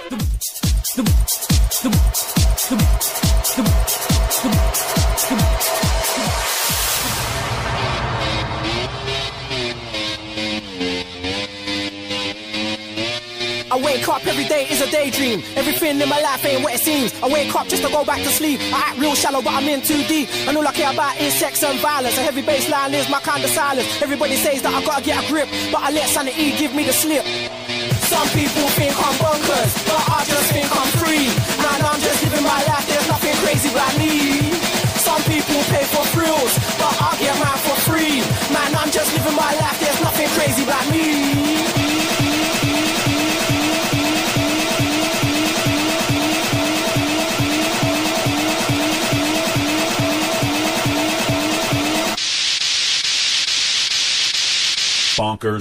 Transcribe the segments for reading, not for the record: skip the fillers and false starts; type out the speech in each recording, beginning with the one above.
I wake up every day is a daydream. Everything in my life ain't what it seems. I wake up just to go back to sleep. I act real shallow but I'm in too deep. And all I care about is sex and violence. A heavy bass line is my kind of silence. Everybody says that I gotta get a grip, but I let sanity give me the slip. Some people think I'm bonkers, but I just think I'm free. Man, I'm just living my life, there's nothing crazy about me. Some people pay for thrills, but I get mine for free. Man, I'm just living my life, there's nothing crazy about me. Bonkers.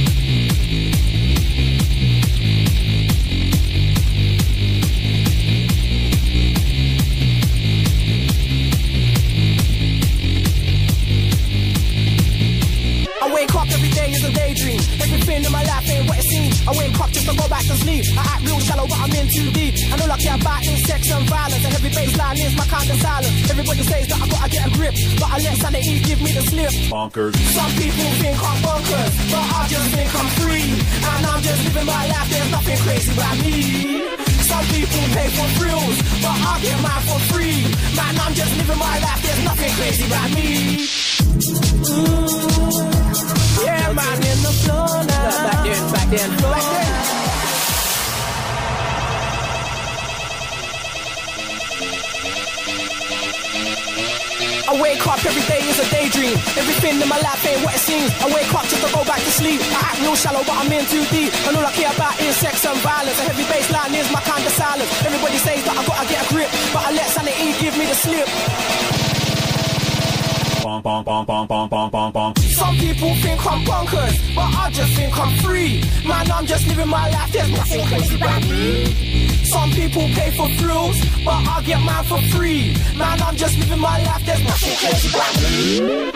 I wake up every day is a daydream. Everything in my life ain't what it seems. I wake up just to go back to sleep. I act real shallow but I'm in too deep. And all I care about is sex and violence. A heavy bass line is my kind of silence. Everybody says that I gotta get a grip, but I let sanity give me the slip. Bonkers. Some people think I'm bonkers, but I just think I'm free. And I'm just living my life, there's nothing crazy about me. Some people pay for thrills, but I get mine for free. Man, I'm just living my life, there's nothing crazy about me. Yeah, man, in the floor now. Back then. I wake up every day is a daydream. Everything in my life ain't what it seems. I wake up just to go back to sleep. I act real shallow but I'm in too deep. And all I care about is sex and violence. A heavy bass line is my kind of silence. Everybody says that I gotta get a grip, but I let sanity give me the slip. Bonk, bonk, bonk, bonk, bonk, bonk, bonk, bonk. Some people think I'm bonkers, but I just think I'm free. Man, I'm just living my life, there's nothing crazy about me. Some people pay for thrills, but I get mine for free. Man, I'm just living my life, there's nothing crazy about me.